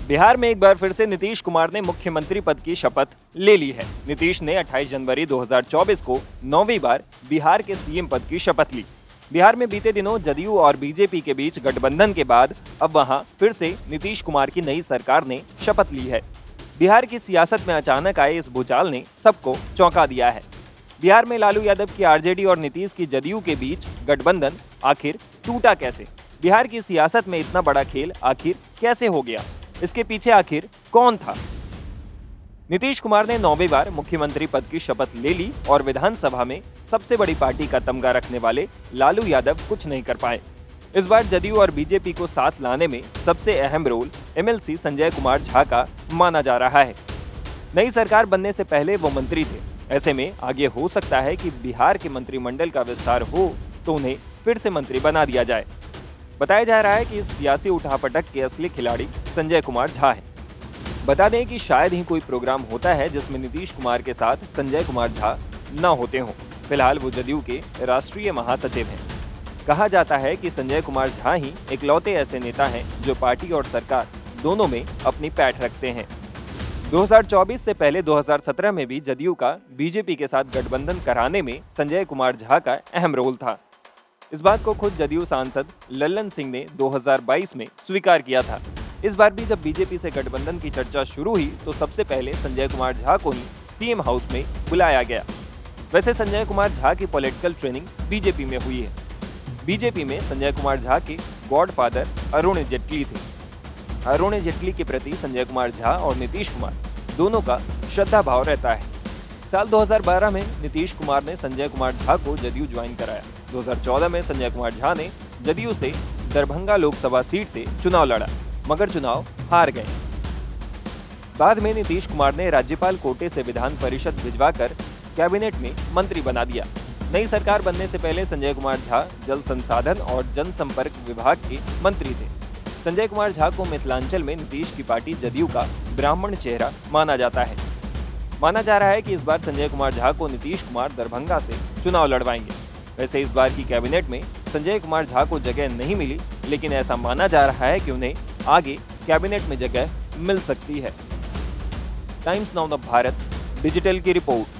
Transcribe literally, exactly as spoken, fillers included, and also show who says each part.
Speaker 1: बिहार में एक बार फिर से नीतीश कुमार ने मुख्यमंत्री पद की शपथ ले ली है। नीतीश ने अट्ठाईस जनवरी दो हज़ार चौबीस को नौवीं बार बिहार के सीएम पद की शपथ ली। बिहार में बीते दिनों जदयू और बीजेपी के बीच गठबंधन के बाद अब वहां फिर से नीतीश कुमार की नई सरकार ने शपथ ली है। बिहार की सियासत में अचानक आए इस भूचाल ने सबको चौंका दिया है। बिहार में लालू यादव की आरजेडी और नीतीश की जदयू के बीच गठबंधन आखिर टूटा कैसे? बिहार की सियासत में इतना बड़ा खेल आखिर कैसे हो गया? इसके पीछे आखिर कौन था? नीतीश कुमार ने नौवीं बार मुख्यमंत्री पद की शपथ ले ली और विधानसभा में सबसे बड़ी पार्टी का तमगा रखने वाले लालू यादव कुछ नहीं कर पाए। इस बार जदयू और बीजेपी को साथ लाने में सबसे अहम रोल एमएलसी संजय कुमार झा का माना जा रहा है। नई सरकार बनने से पहले वो मंत्री थे। ऐसे में आगे हो सकता है कि बिहार के मंत्रिमंडल का विस्तार हो तो उन्हें फिर से मंत्री बना दिया जाए। बताया जा रहा है कि इस सियासी उठापटक के असली खिलाड़ी संजय कुमार झा हैं। बता दें कि शायद ही कोई प्रोग्राम होता है जिसमें नीतीश कुमार के साथ संजय कुमार झा न होते हों। फिलहाल वो जदयू के राष्ट्रीय महासचिव हैं। कहा जाता है कि संजय कुमार झा ही इकलौते ऐसे नेता हैं जो पार्टी और सरकार दोनों में अपनी पैठ रखते हैं। दो हज़ार चौबीस से पहले दो हज़ार सत्रह में भी जदयू का बीजेपी के साथ गठबंधन कराने में संजय कुमार झा का अहम रोल था। इस बात को खुद जदयू सांसद लल्लन सिंह ने दो हज़ार बाईस में स्वीकार किया था। इस बार भी जब बीजेपी से गठबंधन की चर्चा शुरू हुई तो सबसे पहले संजय कुमार झा को ही सीएम हाउस में बुलाया गया। वैसे संजय कुमार झा की पॉलिटिकल ट्रेनिंग बीजेपी में हुई है। बीजेपी में संजय कुमार झा के गॉडफादर अरुण जेटली थे। अरुण जेटली के प्रति संजय कुमार झा और नीतीश कुमार दोनों का श्रद्धा भाव रहता है। साल दो हज़ार बारह में नीतीश कुमार ने संजय कुमार झा को जदयू ज्वाइन कराया। दो हज़ार चौदह में संजय कुमार झा ने जदयू से दरभंगा लोकसभा सीट से चुनाव लड़ा, मगर चुनाव हार गए। बाद में नीतीश कुमार ने राज्यपाल कोटे से विधान परिषद भिजवाकर कैबिनेट में मंत्री बना दिया। नई सरकार बनने से पहले संजय कुमार झा जल संसाधन और जनसंपर्क विभाग के मंत्री थे। संजय कुमार झा को मिथिलांचल में नीतीश की पार्टी जदयू का ब्राह्मण चेहरा माना जाता है। माना जा रहा है कि इस बार संजय कुमार झा को नीतीश कुमार दरभंगा से चुनाव लड़वाएंगे। वैसे इस बार की कैबिनेट में संजय कुमार झा को जगह नहीं मिली, लेकिन ऐसा माना जा रहा है कि उन्हें आगे कैबिनेट में जगह मिल सकती है। टाइम्स नाउ भारत डिजिटल की रिपोर्ट।